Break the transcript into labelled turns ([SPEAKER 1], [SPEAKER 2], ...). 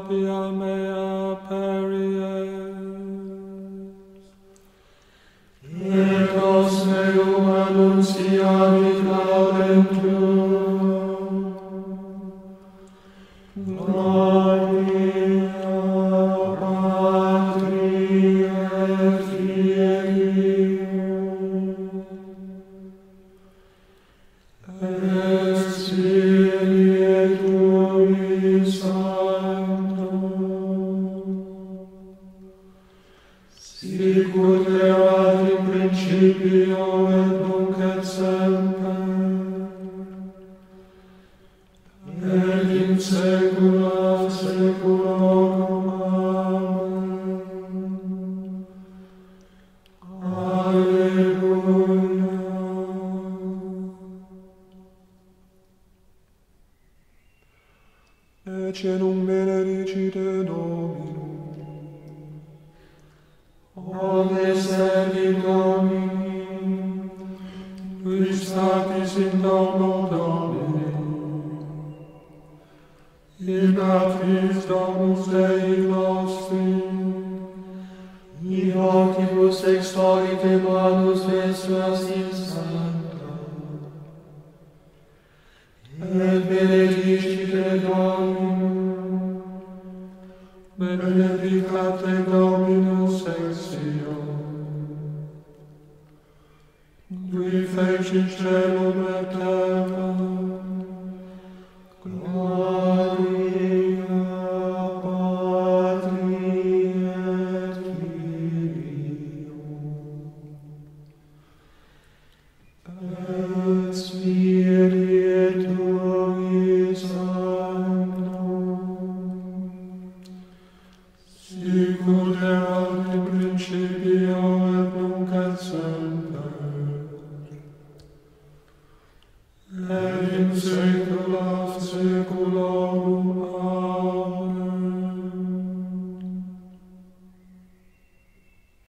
[SPEAKER 1] pia mea peries. Et os meum annunciavit laudem tuum. Gloria Patri et Filii et Spiritus Sancto, sicut erat in principio et nunc et semper, et in saecula saeculorum. Amen. Alleluia. Ecce nunc benedicite Dominum. Omnes servi Domini, qui statis in domo Domini, in atris domus Dei nostri, in ocibus extorite manus vestras in sancta, et benedicite Dominum, benedicate Dominus exio, qui fecit celum et terra. Gloria Patri et Filio et Spiritus Sancto, sicut erat in principio et nunc et semper, et in saecula saeculorum.